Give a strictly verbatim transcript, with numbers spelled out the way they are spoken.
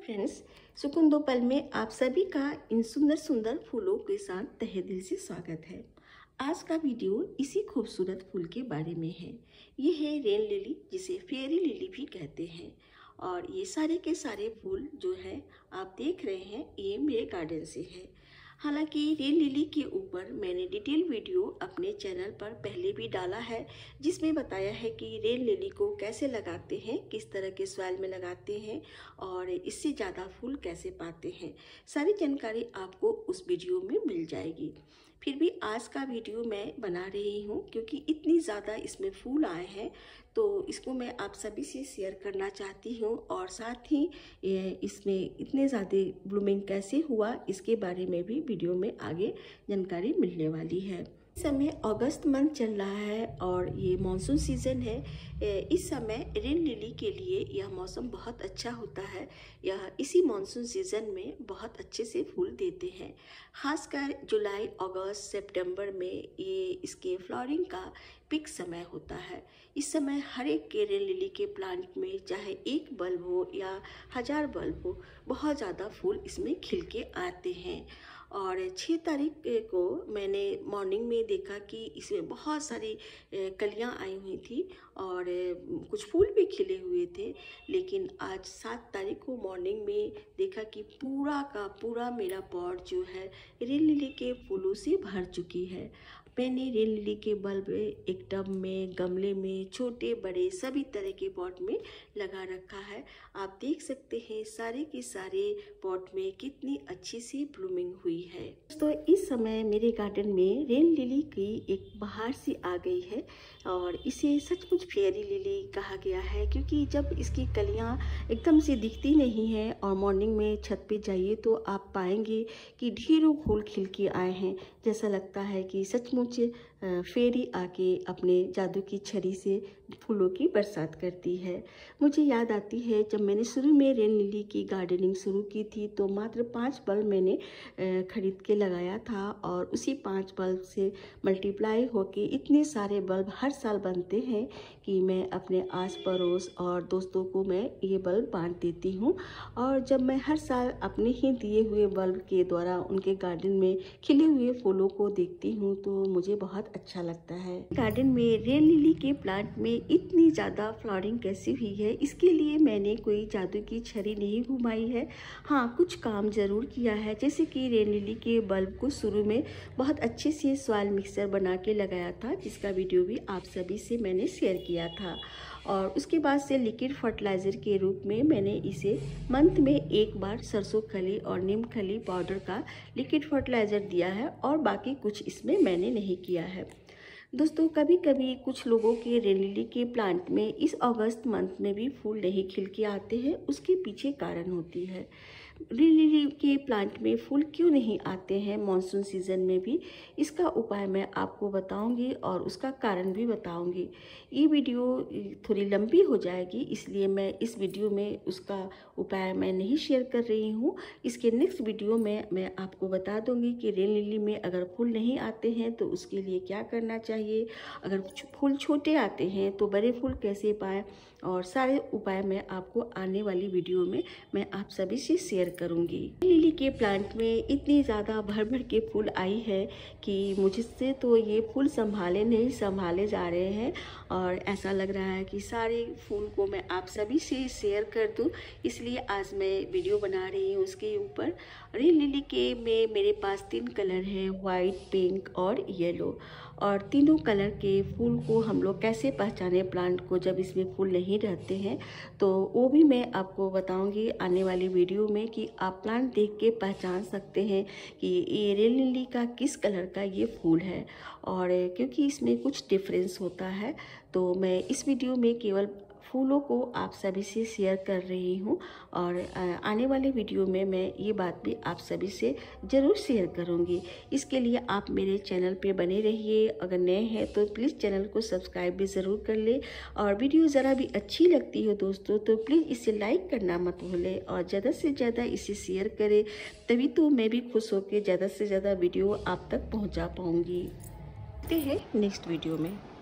Friends, सुकून दो पल में आप सभी का इन सुंदर सुंदर फूलों के साथ तहे दिल से स्वागत है। आज का वीडियो इसी खूबसूरत फूल के बारे में है। ये है रेन लिली, जिसे फेरी लिली भी कहते हैं। और ये सारे के सारे फूल जो है आप देख रहे हैं, ये मेरे गार्डन से है। हालांकि रेन लिली के ऊपर मैंने डिटेल वीडियो अपने चैनल पर पहले भी डाला है, जिसमें बताया है कि रेन लिली को कैसे लगाते हैं, किस तरह के सॉइल में लगाते हैं और इससे ज़्यादा फूल कैसे पाते हैं। सारी जानकारी आपको उस वीडियो में मिल जाएगी। फिर भी आज का वीडियो मैं बना रही हूँ क्योंकि इतनी ज़्यादा इसमें फूल आए हैं, तो इसको मैं आप सभी से शेयर करना चाहती हूँ। और साथ ही इसमें इतने ज़्यादा ब्लूमिंग कैसे हुआ, इसके बारे में भी वीडियो में आगे जानकारी मिलने वाली है। इस समय अगस्त मंथ चल रहा है और ये मानसून सीज़न है। इस समय रेन लिली के लिए यह मौसम बहुत अच्छा होता है। यह इसी मानसून सीज़न में बहुत अच्छे से फूल देते हैं। खासकर जुलाई, अगस्त, सितंबर में ये इसके फ्लावरिंग का पीक समय होता है। इस समय हर एक के रेन लिली के प्लांट में चाहे एक बल्ब हो या हजार बल्ब हो, बहुत ज़्यादा फूल इसमें खिल के आते हैं। और छः तारीख को मैंने मॉर्निंग में देखा कि इसमें बहुत सारी कलियां आई हुई थी और कुछ फूल भी खिले हुए थे। लेकिन आज सात तारीख को मॉर्निंग में देखा कि पूरा का पूरा मेरा पॉट जो है रेन लिली के फूलों से भर चुकी है। मैंने रेन लिली के बल्ब एक टब में, गमले में, छोटे बड़े सभी तरह के पॉट में लगा रखा है। आप देख सकते हैं सारे के सारे पॉट में कितनी अच्छी सी ब्लूमिंग हुई है। तो इस समय मेरे गार्डन में रेन लिली की एक बहार सी आ गई है और इसे सचमुच फेरी लिली कहा गया है, क्योंकि जब इसकी कलियां एकदम से दिखती नहीं हैं और मॉर्निंग में छत पे जाइए तो आप पाएंगे कि ढेरों फूल खिल के आए हैं। जैसा लगता है कि सचमुच फेरी आके अपने जादू की छड़ी से फूलों की बरसात करती है। मुझे याद आती है जब मैंने शुरू में रेन लिली की गार्डनिंग शुरू की थी तो मात्र पाँच बल्ब मैंने खरीद के लगाया था और उसी पाँच बल्ब से मल्टीप्लाई होके इतने सारे बल्ब हर साल बनते हैं कि मैं अपने आस पड़ोस और दोस्तों को मैं ये बल्ब बांट देती हूँ। और जब मैं हर साल अपने ही दिए हुए बल्ब के द्वारा उनके गार्डन में खिले हुए फूलों को देखती हूँ तो मुझे बहुत अच्छा लगता है। गार्डन में रेन लिली के प्लांट में इतनी ज़्यादा फ्लावरिंग कैसी हुई है, इसके लिए मैंने कोई जादू की छड़ी नहीं घुमाई है। हाँ, कुछ काम ज़रूर किया है, जैसे कि रेन लिली के बल्ब को शुरू में बहुत अच्छे से सॉइल मिक्सर बना के लगाया था, जिसका वीडियो भी आप सभी से मैंने शेयर किया था। और उसके बाद से लिक्विड फर्टिलाइज़र के रूप में मैंने इसे मंथ में एक बार सरसों खली और नीम खली पाउडर का लिक्विड फर्टिलाइज़र दिया है और बाकी कुछ इसमें मैंने नहीं किया है। दोस्तों, कभी कभी कुछ लोगों के रेन लिली के प्लांट में इस अगस्त मंथ में भी फूल नहीं खिल के आते हैं। उसके पीछे कारण होती है। रेन लिली के प्लांट में फूल क्यों नहीं आते हैं मानसून सीज़न में भी, इसका उपाय मैं आपको बताऊंगी और उसका कारण भी बताऊंगी। ये वीडियो थोड़ी लंबी हो जाएगी, इसलिए मैं इस वीडियो में उसका उपाय मैं नहीं शेयर कर रही हूँ। इसके नेक्स्ट वीडियो में मैं आपको बता दूंगी कि रेन लिली में अगर फूल नहीं आते हैं तो उसके लिए क्या करना चाहिए, अगर फूल छोटे आते हैं तो बड़े फूल कैसे पाएँ, और सारे उपाय मैं आपको आने वाली वीडियो में मैं आप सभी से शेयर करूंगी। लिली के प्लांट में इतनी ज़्यादा भर भर के फूल आई है कि मुझसे तो ये फूल संभाले नहीं संभाले जा रहे हैं और ऐसा लग रहा है कि सारे फूल को मैं आप सभी से शेयर कर दूं, इसलिए आज मैं वीडियो बना रही हूँ उसके ऊपर। रेन लिली के में मेरे पास तीन कलर हैं, वाइट, पिंक और येलो। और तीनों कलर के फूल को हम लोग कैसे पहचाने प्लांट को जब इसमें फूल नहीं रहते हैं, तो वो भी मैं आपको बताऊंगी आने वाली वीडियो में कि आप प्लांट देख के पहचान सकते हैं कि ये रेन लिली का किस कलर का ये फूल है। और क्योंकि इसमें कुछ डिफरेंस होता है तो मैं इस वीडियो में केवल फूलों को आप सभी से शेयर कर रही हूँ और आने वाले वीडियो में मैं ये बात भी आप सभी से ज़रूर शेयर करूँगी। इसके लिए आप मेरे चैनल पे बने रहिए। अगर नए हैं तो प्लीज़ चैनल को सब्सक्राइब भी ज़रूर कर ले और वीडियो ज़रा भी अच्छी लगती हो दोस्तों तो प्लीज़ इसे लाइक करना मत भूलें और ज़्यादा से ज़्यादा इसे शेयर करें, तभी तो मैं भी खुश होकर ज़्यादा से ज़्यादा वीडियो आप तक पहुँचा पाऊँगी। मिलते हैं नेक्स्ट वीडियो में।